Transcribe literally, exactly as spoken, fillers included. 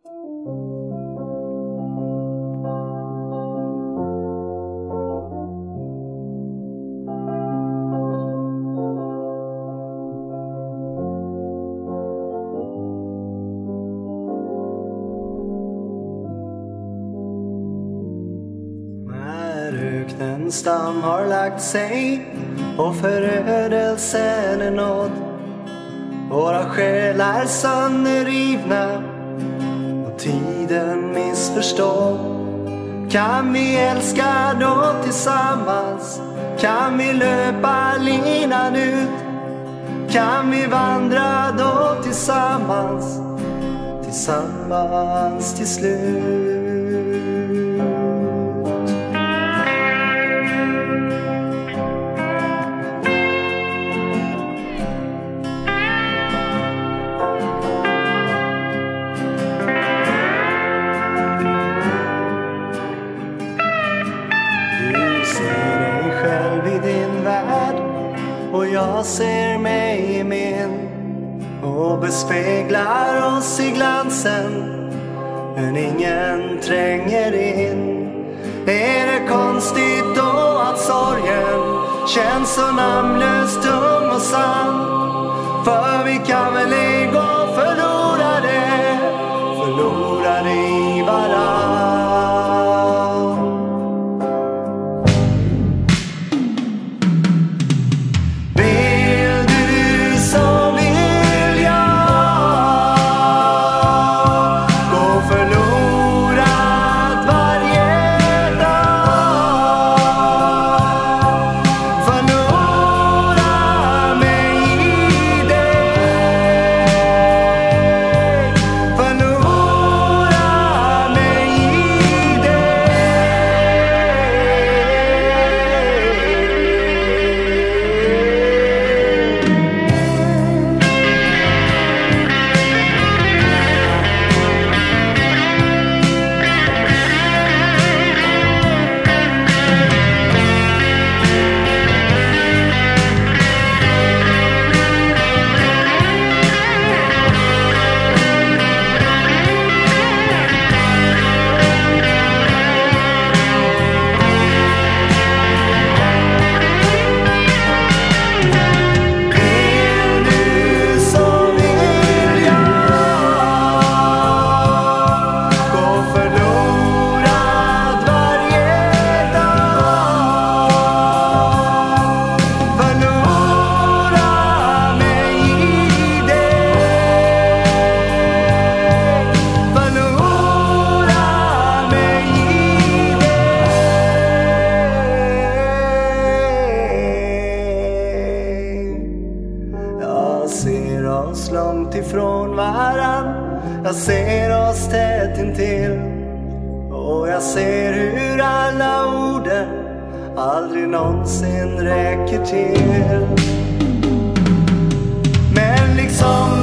En stam har lagt sig och förödelsen är nådd. Våra själar sönderrivna och tiden missförstådd. Kan vi älska då tillsammans? Kan vi löpa linan ut? Kan vi vandra då tillsammans? Tillsammans till slut. Och jag ser mig i min och bespeglar oss i glansen, men ingen tränger in. Är det konstigt då att sorgen känns så namnlöst tung och sann? För vi kan väl ej gå förlorade, förlorade i varann. Långt ifrån varann, jag ser oss tätt intill, och jag ser hur alla orden aldrig någonsin räcker till. Men liksom